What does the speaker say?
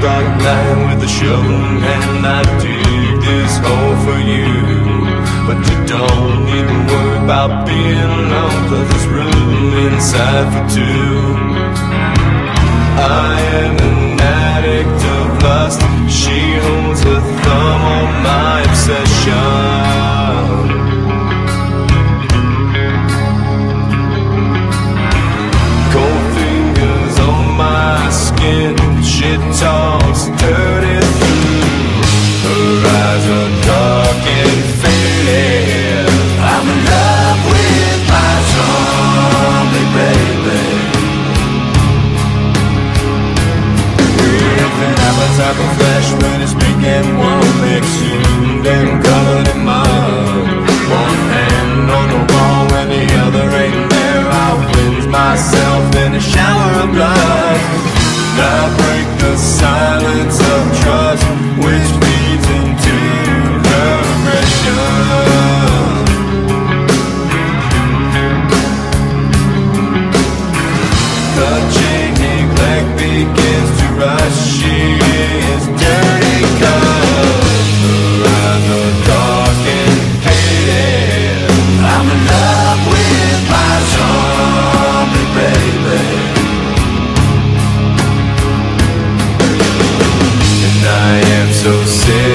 start a night with a shovel and I dig this hole for you. But you don't need to worry about being alone, 'cause there's room inside for two. I am an addict of lust, she holds her thumb on my obsession. Cold fingers on my skin, she talks dirty through. Her eyes are dark and faded. I'm in love with my zombie baby. With an appetite for flesh, when it's big and one big suit and covered in mud. One hand on the wall and the other ain't there. I cleanse myself in a shower of blood. I break the silence of trust, which feeds into her aggression. The chain neglect begins to rush. She is dirty 'cause her eyes are dark and faded. I'm in love with my zombie baby. I am so sick